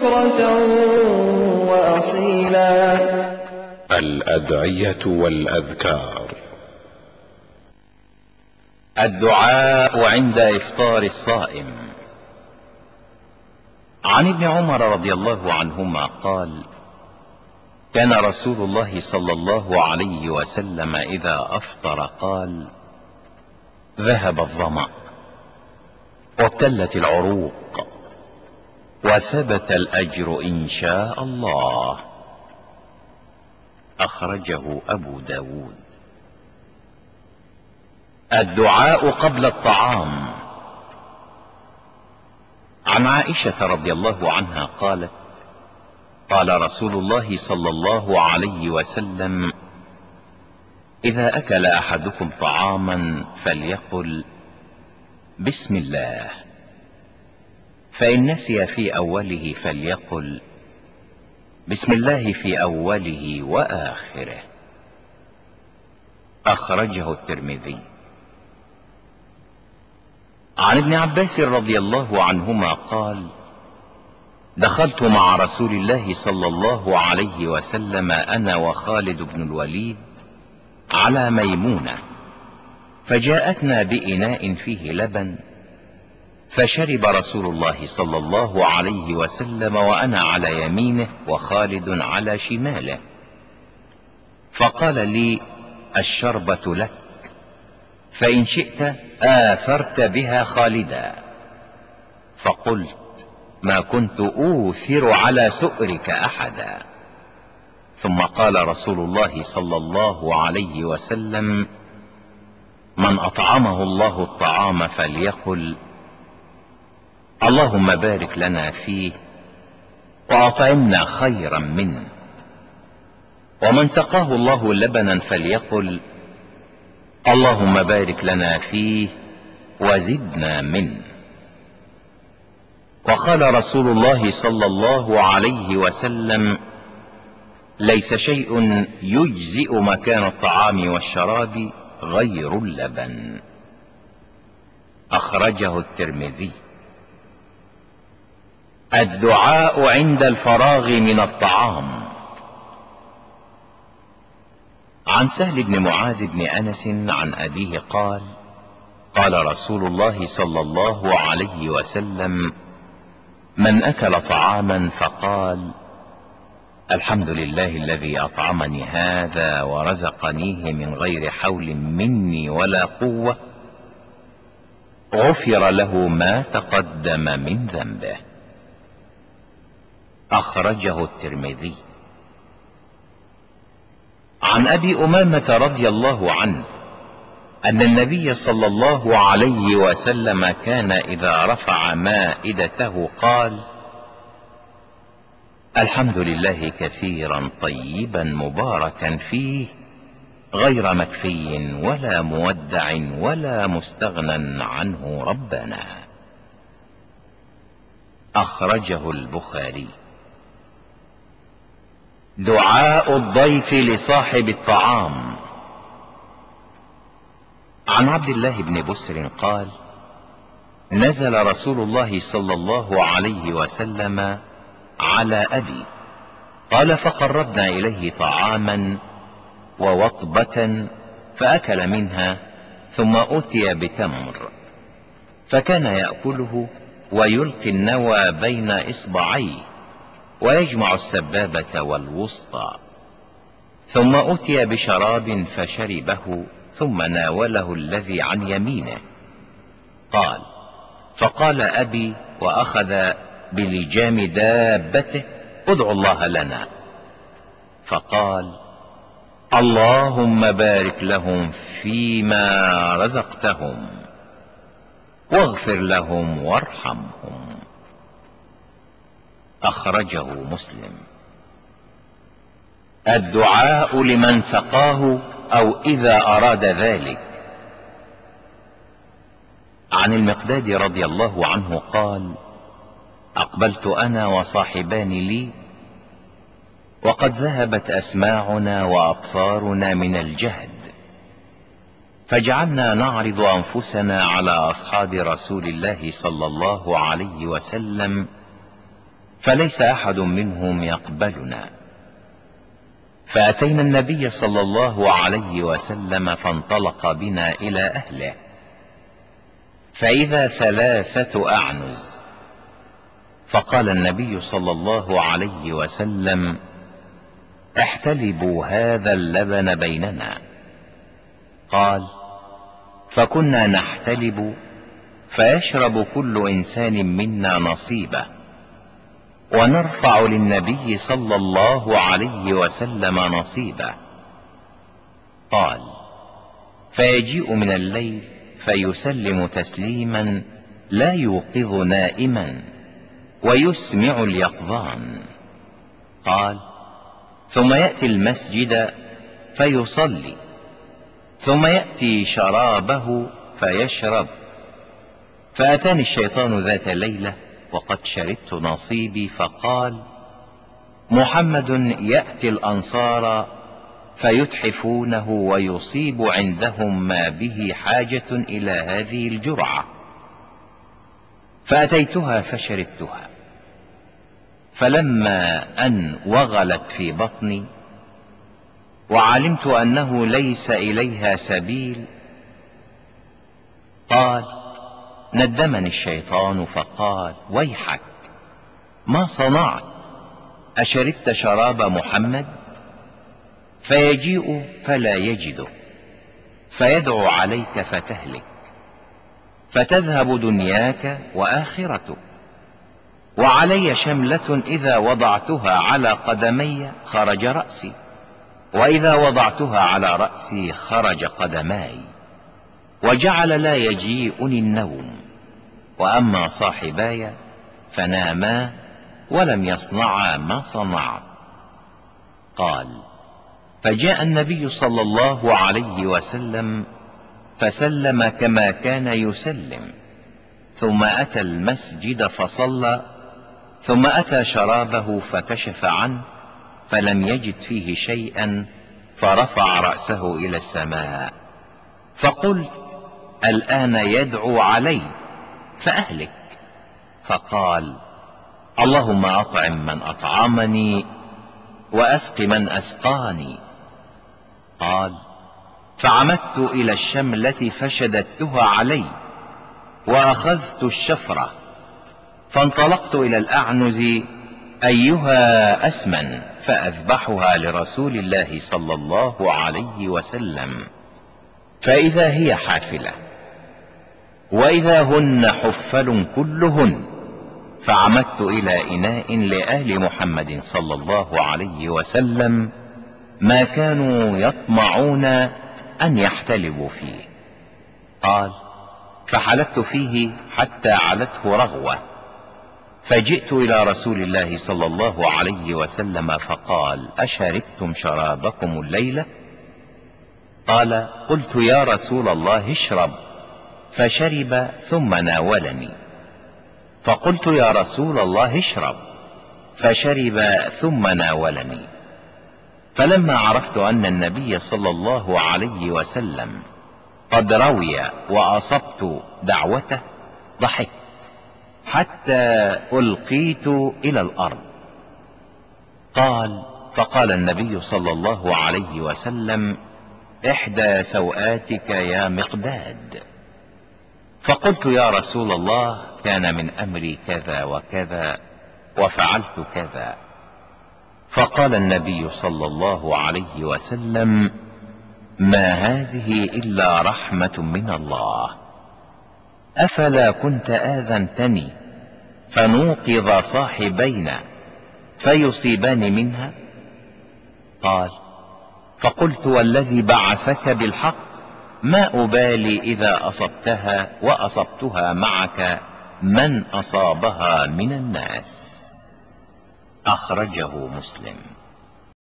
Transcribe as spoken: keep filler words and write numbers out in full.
بكرة وأصيلا. الأدعية والأذكار. الدعاء عند إفطار الصائم. عن ابن عمر رضي الله عنهما قال: كان رسول الله صلى الله عليه وسلم إذا أفطر قال: ذهب الظمأ وابتلت العروق وثبت الأجر إن شاء الله. أخرجه أبو داود. الدعاء قبل الطعام. عن عائشة رضي الله عنها قالت: قال رسول الله صلى الله عليه وسلم: إذا أكل أحدكم طعاما فليقل بسم الله، فإن نسي في أوله فليقل بسم الله في أوله وآخره. أخرجه الترمذي. عن ابن عباس رضي الله عنهما قال: دخلت مع رسول الله صلى الله عليه وسلم أنا وخالد بن الوليد على ميمونة، فجاءتنا بإناء فيه لبن، فشرب رسول الله صلى الله عليه وسلم وأنا على يمينه وخالد على شماله، فقال لي: الشربة لك، فإن شئت آثرت بها خالدا. فقلت: ما كنت أوثر على سؤرك أحدا. ثم قال رسول الله صلى الله عليه وسلم: من أطعمه الله الطعام فليقل اللهم بارك لنا فيه وأطعمنا خيرا منه، ومن سقاه الله لبنا فليقل اللهم بارك لنا فيه وزدنا منه. وقال رسول الله صلى الله عليه وسلم: ليس شيء يجزئ مكان الطعام والشراب غير اللبن. أخرجه الترمذي. الدعاء عند الفراغ من الطعام. عن سهل بن معاذ بن أنس عن أبيه قال: قال رسول الله صلى الله عليه وسلم: من أكل طعاما فقال الحمد لله الذي أطعمني هذا ورزقنيه من غير حول مني ولا قوة، غفر له ما تقدم من ذنبه. أخرجه الترمذي. عن أبي أمامة رضي الله عنه أن النبي صلى الله عليه وسلم كان إذا رفع مائدته قال: الحمد لله كثيرا طيبا مباركا فيه، غير مكفي ولا مودع ولا مستغنى عنه ربنا. أخرجه البخاري. دعاء الضيف لصاحب الطعام. عن عبد الله بن بسر قال: نزل رسول الله صلى الله عليه وسلم على أبي، قال: فقربنا إليه طعاما ووطبة فأكل منها، ثم أتي بتمر فكان يأكله ويلقي النوى بين إصبعيه ويجمع السبابة والوسطى، ثم أتي بشراب فشربه ثم ناوله الذي عن يمينه. قال: فقال أبي وأخذ بلجام دابته: ادعوا الله لنا. فقال: اللهم بارك لهم فيما رزقتهم واغفر لهم وارحمهم. أخرجه مسلم. الدعاء لمن سقاه أو إذا أراد ذلك. عن المقداد رضي الله عنه قال: أقبلت أنا وصاحبان لي وقد ذهبت أسماعنا وأبصارنا من الجهد، فجعلنا نعرض أنفسنا على أصحاب رسول الله صلى الله عليه وسلم، فليس أحد منهم يقبلنا. فأتينا النبي صلى الله عليه وسلم فانطلق بنا إلى أهله، فإذا ثلاثة أعنز. فقال النبي صلى الله عليه وسلم: احتلبوا هذا اللبن بيننا. قال: فكنا نحتلب، فيشرب كل إنسان منا نصيبه، ونرفع للنبي صلى الله عليه وسلم نصيبه. قال: فيجيء من الليل فيسلم تسليما لا يوقظ نائما ويسمع اليقظان. قال: ثم يأتي المسجد فيصلي، ثم يأتي شرابه فيشرب. فأتاني الشيطان ذات ليلة وقد شربت نصيبي، فقال: محمد يأتي الأنصار فيتحفونه ويصيب عندهم ما به حاجة إلى هذه الجرعة. فأتيتها فشربتها، فلما أن وغلت في بطني وعلمت أنه ليس إليها سبيل، قال: ندمني الشيطان فقال: ويحك، ما صنعت؟ أشربت شراب محمد؟ فيجيء فلا يجده، فيدعو عليك فتهلك، فتذهب دنياك وآخرتك. وعلي شملة إذا وضعتها على قدمي خرج رأسي، وإذا وضعتها على رأسي خرج قدماي، وجعل لا يجيئني النوم. وأما صاحباي فناما ولم يصنعا ما صنعت. قال: فجاء النبي صلى الله عليه وسلم فسلم كما كان يسلم، ثم أتى المسجد فصلى، ثم أتى شرابه فكشف عنه فلم يجد فيه شيئا، فرفع رأسه إلى السماء. فقلت: الآن يدعو علي فأهلك. فقال: اللهم أطعم من أطعمني وأسق من أسقاني. قال: فعمدت إلى الشملة فشددتها علي، وأخذت الشفرة، فانطلقت إلى الأعنز أيها أسمن، فأذبحها لرسول الله صلى الله عليه وسلم، فإذا هي حافلة، وإذا هن حفل كلهن. فعمدت إلى إناء لآل محمد صلى الله عليه وسلم ما كانوا يطمعون أن يحتلبوا فيه. قال: فحلبت فيه حتى علته رغوة، فجئت إلى رسول الله صلى الله عليه وسلم فقال: أشربتم شرابكم الليلة؟ قال: قلت: يا رسول الله اشرب. فشرب ثم ناولني، فقلت: يا رسول الله اشرب. فشرب ثم ناولني. فلما عرفت أن النبي صلى الله عليه وسلم قد روي وأصبت دعوته ضحكت حتى ألقيت إلى الأرض. قال: فقال النبي صلى الله عليه وسلم: إحدى سوآتك يا مقداد. فقلت: يا رسول الله، كان من أمري كذا وكذا وفعلت كذا. فقال النبي صلى الله عليه وسلم: ما هذه إلا رحمة من الله، أفلا كنت آذنتني فنوقظ صاحبينا فيصيبان منها؟ قال: فقلت: والذي بعثك بالحق ما أبالي إذا أصبتها وأصبتها معك من أصابها من الناس. أخرجه مسلم.